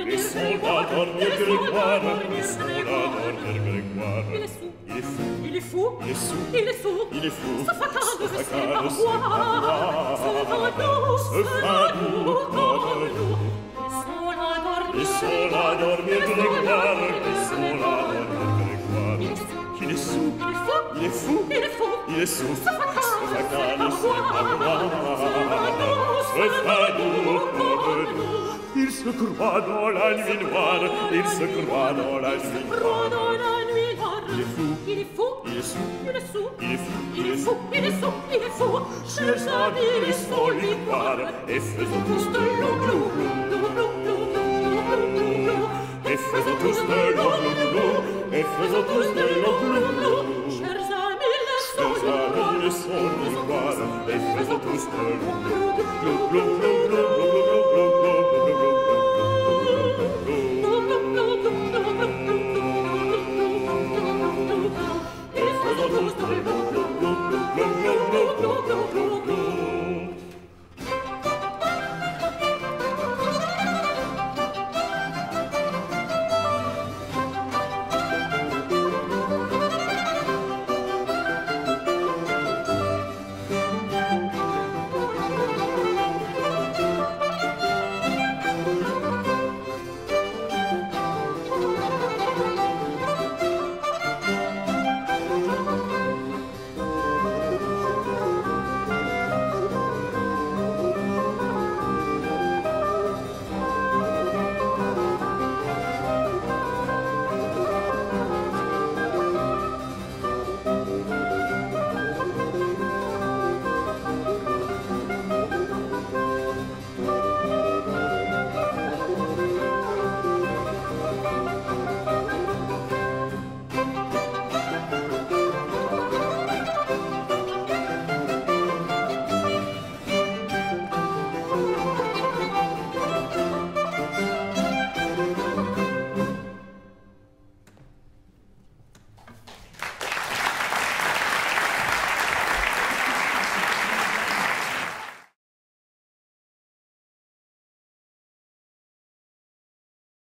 Ils sont là, dormir Grégoire. Ils sont là, dormir Grégoire. Il est fou, Il est sous, il est sourd, il est fou, se fracas de ses fracas de ses parois, se fadou comme nous. Ils sont là, dormir Grégoire. Ils sont là, dormir Grégoire. Il est sous, il est fou, il est fou, il est sous, se fracas de ses parois, se fadou comme nous. Il se croit dans la nuit noire, il se croit dans la nuit noire. Il est fou, il est fou, il est sous, il est sous, il est fou, il est fou, il est sous, il est fou. Chers amis, laissons lui croire et faisons tous de l'eau, et faisons tous de l'eau, et faisons tous de l'eau. Chers amis, laissons lui croire et faisons tous de l'eau.